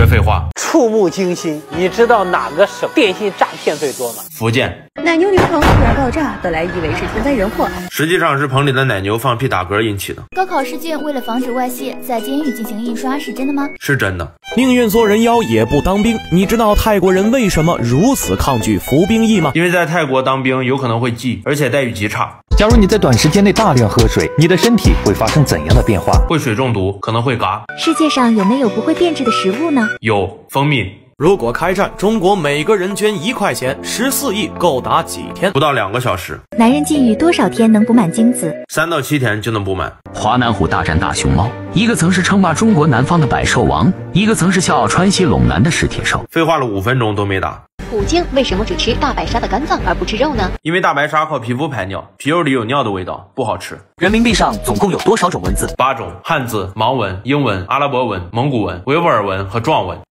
别废话。 触目惊心，你知道哪个省电信诈骗最多吗？ 福建。 奶牛流棚突然爆炸，本来以为是天灾人祸， 实际上是棚里的奶牛放屁打嗝引起的。 高考试卷为了防止外泄，在监狱进行印刷是真的吗？ 是真的。 宁愿做人妖也不当兵。你知道泰国人为什么如此抗拒服兵役吗？ 因为在泰国当兵有可能会记，而且待遇极差。 假如你在短时间内大量喝水，你的身体会发生怎样的变化？ 会水中毒，可能会嘎。 世界上有没有不会变质的食物呢？ 有，蜂蜜。 如果开战，中国每个人捐1块钱，14亿够打几天？ 不到2个小时。 男人禁欲多少天能补满精子 ？3到7天就能补满。 华南虎大战大熊猫，一个曾是称霸中国南方的百兽王，一个曾是笑傲川西陇南的史铁兽。 废话了5分钟都没打。 虎鲸为什么只吃大白鲨的肝脏而不吃肉呢？ 因为大白鲨靠皮肤排尿，皮肉里有尿的味道，不好吃。 人民币上总共有多少种文字？ 8种：汉字、盲文、英文、阿拉伯文、蒙古文、维吾尔文和壮文。